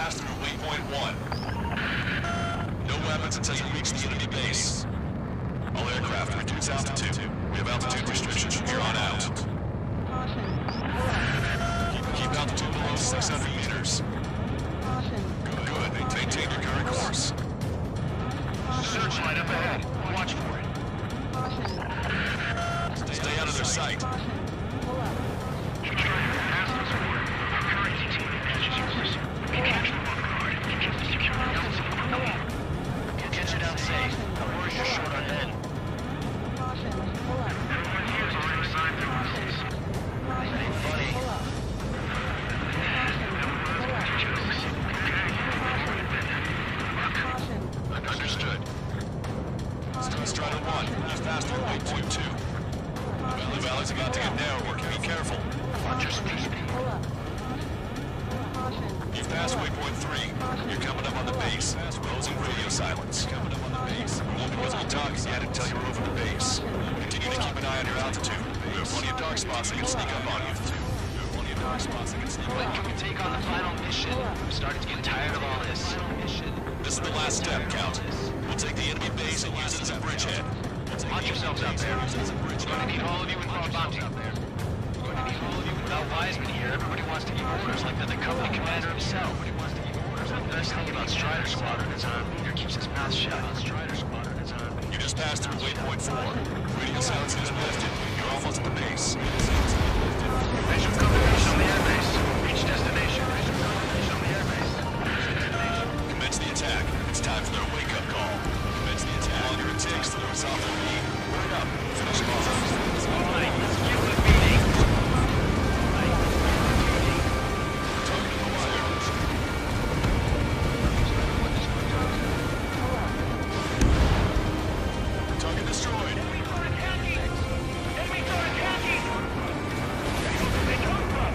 pass through waypoint 1. No weapons until you reach the enemy base. All aircraft, reduce altitude. We have altitude restrictions from here on out. Keep altitude below 600 meters. Good. Maintain your current course. Searchlight up ahead. Watch for it. Stay out of their sight. Keep trying to pass this way. Our current detainment matches yours. We capture one guard and keep the security elsewhere. Get you down safe. Where's your short on head? Everyone here's already signed their releases. That ain't funny. Understood. Strider 1, he's past through waypoint 2. The valleys are about to get narrower. Be careful. Just speed. You've passed waypoint 3. You're coming up on the base. Closing radio silence. Coming up on the base. Won't be visible targets yet until you're over the base. Continue to keep an eye on your altitude. There are plenty of dark spots that can sneak up on you. When can we take on the final mission? I'm starting to get tired of all this. This is the last step, Count. We'll take the enemy base and use it as a bridgehead. Watch yourselves out there. We're going to need all of you involved bounty out there. We're going to need all of you. Without Wiseman here, everybody wants to give orders like they're the company commander himself. Everybody wants to give orders. The best thing about Strider Squadron is Peter keeps his mouth shut. Strider Squadron is You just passed through waypoint 4. Radio silence is lifted. You're almost at the base. Visual confirmation on the airbase. Reach destination. Visual confirmation on the airbase. Commence the attack. It's time for their wake-up call. Commence the attack. The longer it takes, the more resolve they'll need. Hurry up. Finish them off. All right, let's get the meeting. Target in the wire. Target destroyed. Enemy attacking! Enemy attacking! Where they come from?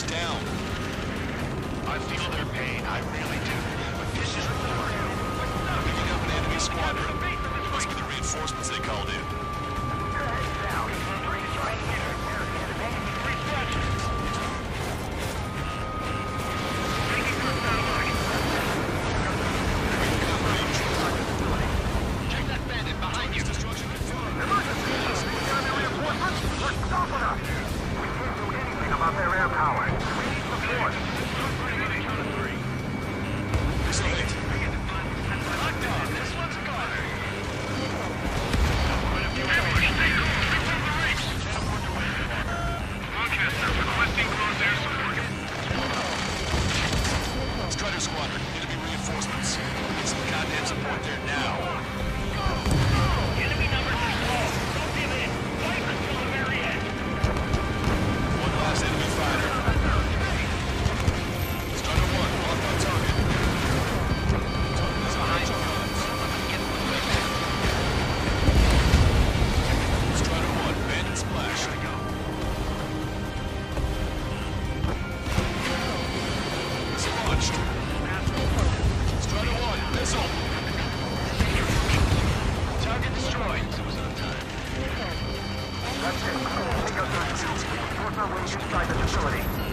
down. I feel their pain, I really do. But this is war. Picking up an enemy squadron. Must be the reinforcements they called in. Check that bandit behind you. Destruction confirmed. About their air power. We need support. Select. Lockdown, this one's gone. Lancaster, requesting close air support. Strider squadron. Enemy reinforcements. Need some goddamn support there now. Enemy numbers are small. Don't give in. Fight until the very end. One last enemy fighter. Strider 1, locked on target. Target is behind your guns. Strider 1, bandit splash. Missile launched. Strider 1, missile. Target destroyed. It was on time. That's it. Take out those shields. Force our way inside the facility.